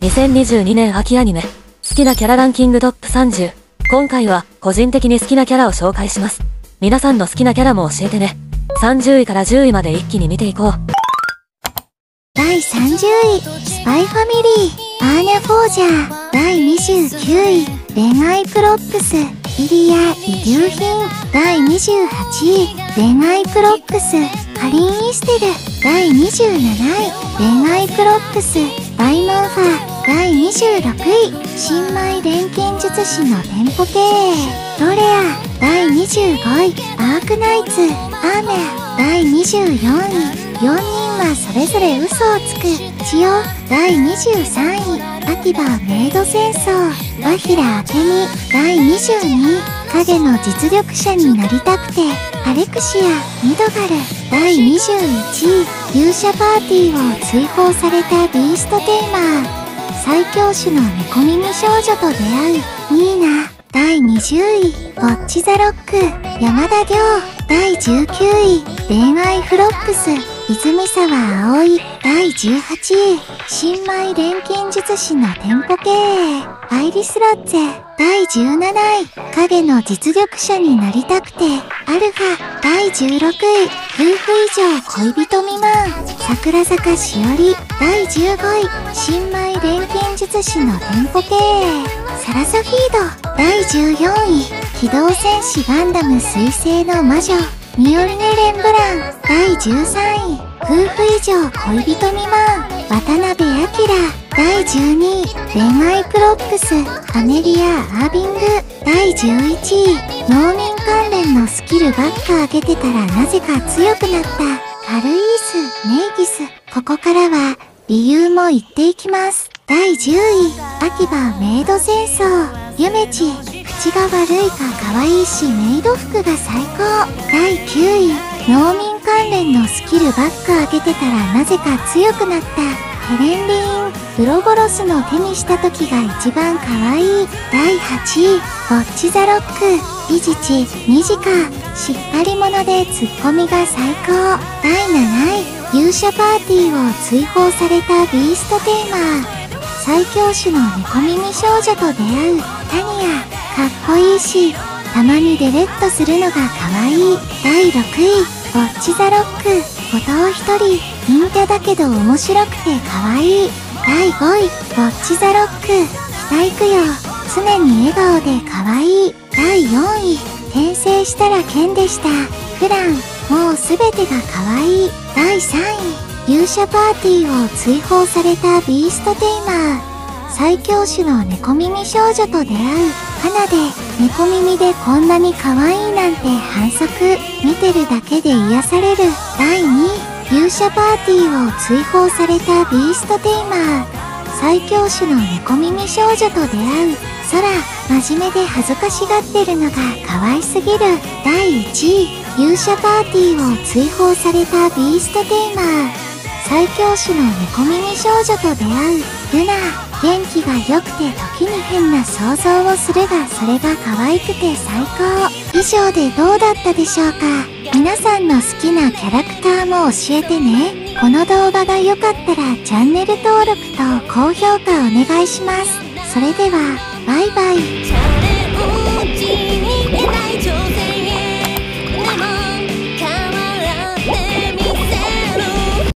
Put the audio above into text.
2022年秋アニメ、好きなキャラランキングトップ30。今回は、個人的に好きなキャラを紹介します。皆さんの好きなキャラも教えてね。30位から10位まで一気に見ていこう。 第30位、スパイファミリー、アーニャ・フォージャー。第29位、恋愛プロップス、イリア・遺留品。第28位、恋愛プロップス、カリン・イステル。第27位、恋愛プロップス、バイモンファー。第26位、新米錬金術師の店舗経営、ロレア。第25位、アークナイツ、アーメン。第24位、4人はそれぞれ嘘をつく、千代。第23位、アキバメイド戦争、バヒラ・アケミ。第22位、影の実力者になりたくて、アレクシア・ミドガル。第21位、勇者パーティーを追放されたビーストテイマー、最強種の猫耳少女と出会うニーナ。第20位、ウォッチ・ザ・ロック、山田亮。第19位、恋愛フロップス、泉沢葵。第18位、新米錬金術師の店舗経営、アイリス・ロッツェ。第17位、影の実力者になりたくて、アルファ。第16位、夫婦以上恋人未満、桜坂しおり。第15位、新米錬金術師の店舗経営、サラソフィード。第14位、機動戦士ガンダム彗星の魔女、ミオリネ・レンブラン。第13位、夫婦以上恋人未満、渡辺明。第12位、恋愛プロップス、アメリア・アービング。第11位、農民関連のスキルばっか上げてたらなぜか強くなった、カルイース・ネイギス。ここからは、理由も言っていきます。第10位、秋葉メイド戦争、ゆめち。口が悪いか可愛いしメイド服が最高。第9位、農民関連のスキルばっか上げてたらなぜか強くなった、ヘレン・リーン。ウロボロスの手にした時が一番可愛い。第8位、ウォッチ・ザ・ロック、イジチ・ニジカ。しっかり者でツッコミが最高。第7位、勇者パーティーを追放されたビーストテーマー、最強種の猫耳少女と出会うタニア。かっこいいし、たまにデレッとするのが可愛い。第6位、ウォッチ・ザ・ロック、後藤ひとり。陰キャだけど面白くて可愛い。第5位、ウォッチ・ザ・ロック、北行くよ。常に笑顔で可愛い。第4位、転生したら剣でした、フラン。もうすべてが可愛い。第3位、勇者パーティーを追放されたビーストテイマー、最強種の猫耳少女と出会う花で。猫耳でこんなに可愛いなんて反則。見てるだけで癒される。第2位、勇者パーティーを追放されたビーストテイマー、最強種の猫耳少女と出会う空。真面目で恥ずかしがってるのが可愛すぎる。第1位、勇者パーティーを追放されたビーストテイマー、最強種の猫耳少女と出会うルナ。元気が良くて時に変な想像をするがそれが可愛くて最高。以上でどうだったでしょうか。皆さんの好きなキャラクターも教えてね。この動画が良かったらチャンネル登録と高評価お願いします。それでは、バイバイ。